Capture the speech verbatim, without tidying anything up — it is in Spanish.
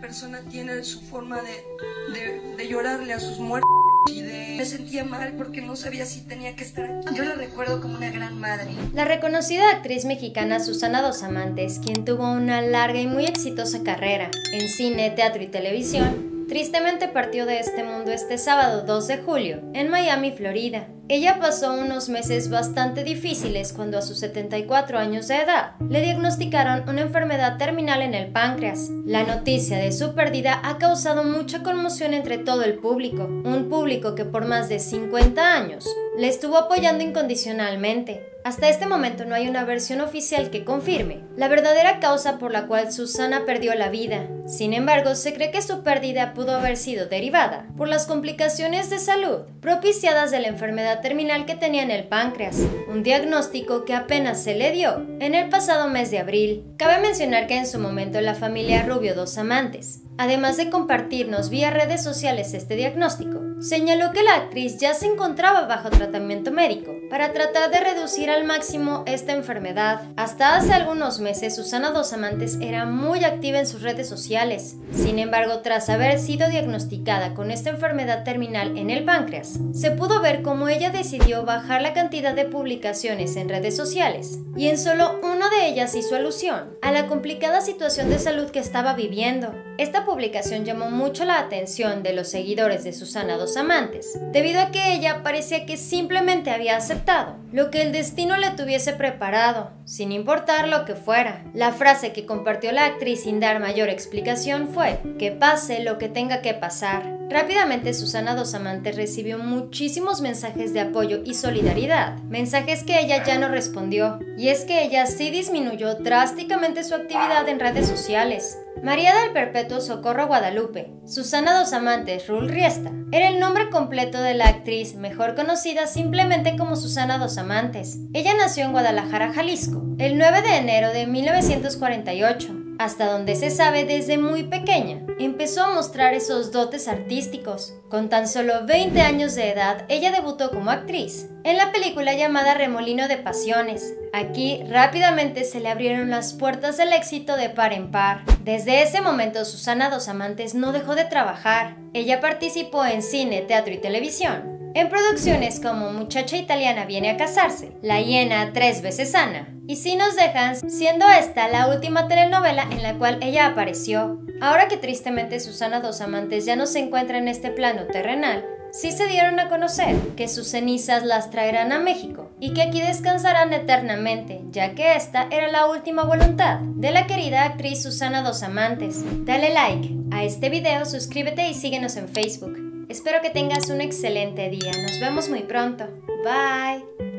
persona tiene su forma de, de, de llorarle a sus muertos y de... Me sentía mal porque no sabía si tenía que estar aquí. Yo la recuerdo como una gran madre. La reconocida actriz mexicana Susana Dos Amantes, quien tuvo una larga y muy exitosa carrera en cine, teatro y televisión, tristemente partió de este mundo este sábado dos de julio, en Miami, Florida. Ella pasó unos meses bastante difíciles cuando a sus setenta y cuatro años de edad le diagnosticaron una enfermedad terminal en el páncreas. La noticia de su pérdida ha causado mucha conmoción entre todo el público, un público que por más de cincuenta años le estuvo apoyando incondicionalmente. Hasta este momento no hay una versión oficial que confirme la verdadera causa por la cual Susana perdió la vida. Sin embargo, se cree que su pérdida pudo haber sido derivada por las complicaciones de salud propiciadas de la enfermedad terminal que tenía en el páncreas, un diagnóstico que apenas se le dio en el pasado mes de abril. Cabe mencionar que en su momento la familia Rubio Dos Amantes, además de compartirnos vía redes sociales este diagnóstico, señaló que la actriz ya se encontraba bajo tratamiento médico para tratar de reducir al máximo esta enfermedad. Hasta hace algunos meses, Susana Dos Amantes era muy activa en sus redes sociales. Sin embargo, tras haber sido diagnosticada con esta enfermedad terminal en el páncreas, se pudo ver cómo ella decidió bajar la cantidad de publicaciones en redes sociales, y en solo una de ellas hizo alusión a la complicada situación de salud que estaba viviendo. Esta publicación llamó mucho la atención de los seguidores de Susana Dos Amantes, debido a que ella parecía que simplemente había aceptado lo que el destino le tuviese preparado, sin importar lo que fuera. La frase que compartió la actriz sin dar mayor explicación fue: que pase lo que tenga que pasar. Rápidamente Susana Dos Amantes recibió muchísimos mensajes de apoyo y solidaridad, mensajes que ella ya no respondió, y es que ella sí disminuyó drásticamente su actividad en redes sociales. María del Perpetuo Socorro Guadalupe Susana Dos Amantes Rull Riesta era el nombre completo de la actriz, mejor conocida simplemente como Susana Dos Amantes. Ella nació en Guadalajara, Jalisco, el nueve de enero de mil novecientos cuarenta y ocho. Hasta donde se sabe, desde muy pequeña empezó a mostrar esos dotes artísticos. Con tan solo veinte años de edad, ella debutó como actriz en la película llamada Remolino de Pasiones. Aquí rápidamente se le abrieron las puertas del éxito de par en par. Desde ese momento, Susana Dos Amantes no dejó de trabajar. Ella participó en cine, teatro y televisión, en producciones como Muchacha Italiana viene a casarse, La hiena tres veces Ana, y Si nos dejan, siendo esta la última telenovela en la cual ella apareció. Ahora que tristemente Susana Dos Amantes ya no se encuentra en este plano terrenal, sí se dieron a conocer que sus cenizas las traerán a México y que aquí descansarán eternamente, ya que esta era la última voluntad de la querida actriz Susana Dos Amantes. Dale like a este video, suscríbete y síguenos en Facebook. Espero que tengas un excelente día. Nos vemos muy pronto. Bye.